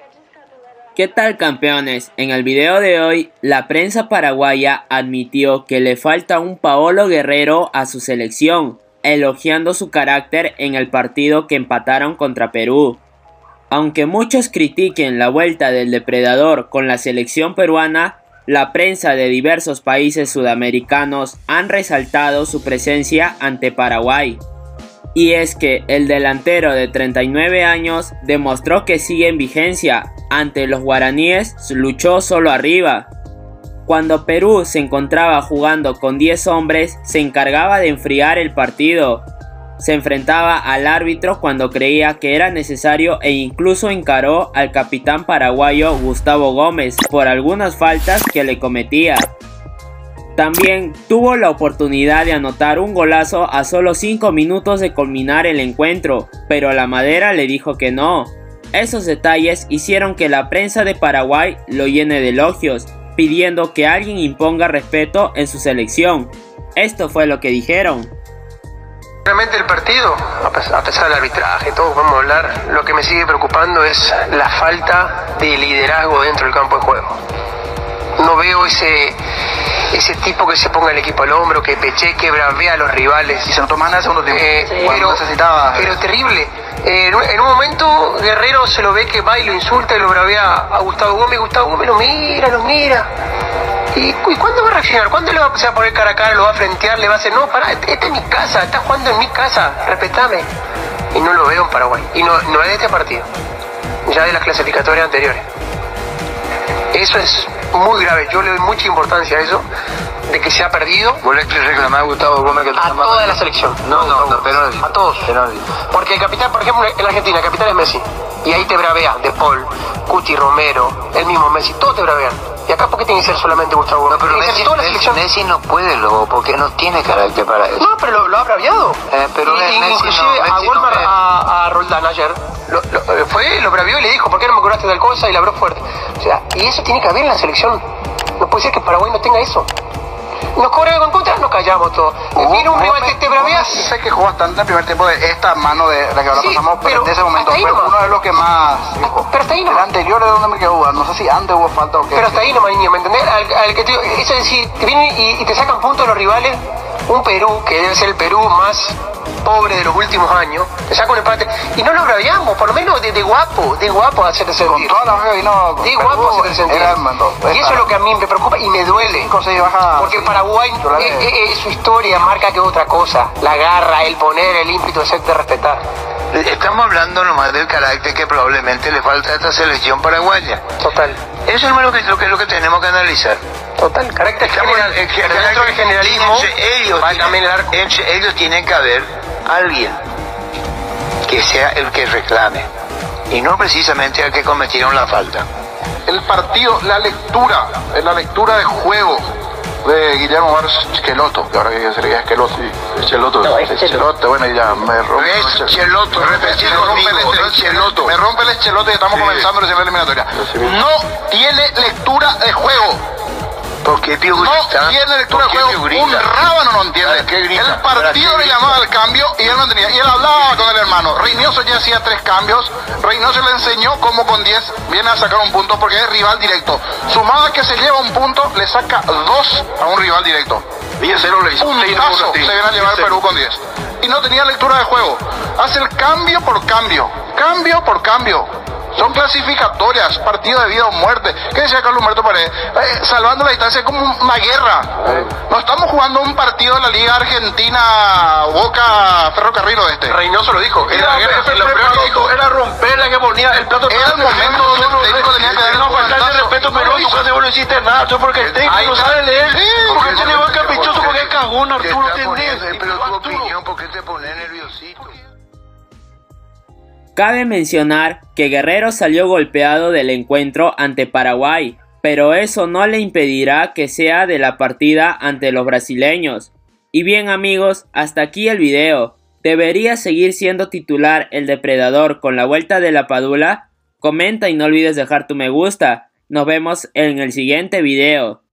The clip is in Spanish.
¿Qué tal, campeones? En el video de hoy, la prensa paraguaya admitió que le falta un Paolo Guerrero a su selección, elogiando su carácter en el partido que empataron contra Perú. Aunque muchos critiquen la vuelta del depredador con la selección peruana, la prensa de diversos países sudamericanos han resaltado su presencia ante Paraguay. Y es que el delantero de 39 años demostró que sigue en vigencia. Ante los guaraníes luchó solo arriba. Cuando Perú se encontraba jugando con 10 hombres, se encargaba de enfriar el partido. Se enfrentaba al árbitro cuando creía que era necesario e incluso encaró al capitán paraguayo Gustavo Gómez por algunas faltas que le cometía. También tuvo la oportunidad de anotar un golazo a solo 5 minutos de culminar el encuentro, pero la Madera le dijo que no. Esos detalles hicieron que la prensa de Paraguay lo llene de elogios, pidiendo que alguien imponga respeto en su selección. Esto fue lo que dijeron. Realmente el partido, a pesar del arbitraje, todos vamos a hablar, lo que me sigue preocupando es la falta de liderazgo dentro del campo de juego. No veo ese tipo que se ponga el equipo al hombro, que peche, que bravea a los rivales. Y se notó más en el segundo tiempo. Pero terrible. En un momento Guerrero se lo ve que va y lo insulta y lo bravea a Gustavo Gómez. Gustavo Gómez lo mira. ¿Y cuándo va a reaccionar? ¿Cuándo le va a empezar a poner cara a cara? ¿Lo va a frentear? ¿Le va a hacer? No, pará, esta es mi casa, estás jugando en mi casa, respetame. Y no lo veo en Paraguay. Y no es de este partido, ya de las clasificatorias anteriores. Eso es muy grave, yo le doy mucha importancia a eso, de que se ha perdido. ¿Vos le reclamás a Gustavo Gómez que a toda la selección? No, penalti. A todos. Penalti. Porque el capitán, por ejemplo, en la Argentina, el capitán es Messi. Y ahí te bravea De Paul, Cuti Romero, el mismo Messi, todos te bravean. Y acá, ¿por qué tiene que ser solamente Gustavo Gómez? No, pero Messi no puede, porque no tiene carácter para eso. No, pero lo ha braveado. Pero inclusive a Wolmar, a Roldán ayer, lo braveó y le dijo, ¿por qué no me curaste tal cosa? Y la abrió fuerte. O sea, y eso tiene que haber en la selección. No puede ser que Paraguay no tenga eso. Nos cobra algo en contra, nos callamos todos. Viene un rival que te bravea. Sé que jugó bastante en el primer tiempo de esta mano de la que ahora pasamos, pero en ese momento fue uno de los que más dijo. Pero hasta ahí no. El anterior es donde me quedó duda, no sé si antes hubo falta o qué. Pero hasta ahí no, niño, ¿me entendés? Eso es decir, te vienen y te sacan puntos los rivales. Un Perú, que debe ser el Perú más pobre de los últimos años, te saca un empate y no lo braviamos, por lo menos de guapo hacerte sentir. Con toda la fe vino de guapo hacerte sentir. Y eso es lo que a mí me preocupa y me duele. Porque Paraguay, su historia marca que es otra cosa. La garra, el poner, el ímpetu de hacerte respetar. Estamos hablando nomás del carácter que probablemente le falta a esta selección paraguaya. Total. Eso es lo que tenemos que analizar. Total, carácter general. Dentro del generalismo, ellos tienen que haber alguien que sea el que reclame y no precisamente el que cometieron la falta. El partido, la lectura de juego de Guillermo Barros Schelotto, que ahora que sería Schelotto, bueno, ya me rompe el Schelotto, me rompe el Schelotto y estamos comenzando la eliminatoria. No tiene lectura de juego. Porque no tiene lectura de juego, un rábano no entiende. El partido le llamaba al cambio y él no tenía. Y él hablaba con el hermano. Reynoso ya hacía 3 cambios. Reynoso le enseñó cómo con 10 viene a sacar un punto porque es rival directo. Sumado a que se lleva un punto, le saca 2 a un rival directo. 10-0 le hizo. Puntazo se viene a llevar Perú con 10. Y no tenía lectura de juego. Hace el cambio por cambio. Cambio por cambio. Son clasificatorias, partido de vida o muerte. ¿Qué decía Carlos Humberto Paredes? Salvando la distancia es como una guerra. No estamos jugando un partido de la Liga Argentina, Boca, Ferrocarril Oeste. Reynoso lo dijo. Era romper la que ponía el plato. Era el momento donde el técnico tenía que darle no faltarle el respeto, pero vos no hiciste nada. Eso porque el técnico no sabe leer. Porque se le va caprichoso, porque es cagón, Arturo, ¿entendés? Pero tu opinión, ¿por qué te pones nerviosito? Cabe mencionar que Guerrero salió golpeado del encuentro ante Paraguay, pero eso no le impedirá que sea de la partida ante los brasileños. Y bien, amigos, hasta aquí el video. ¿Debería seguir siendo titular el depredador con la vuelta de la Padula? Comenta y no olvides dejar tu me gusta. Nos vemos en el siguiente video.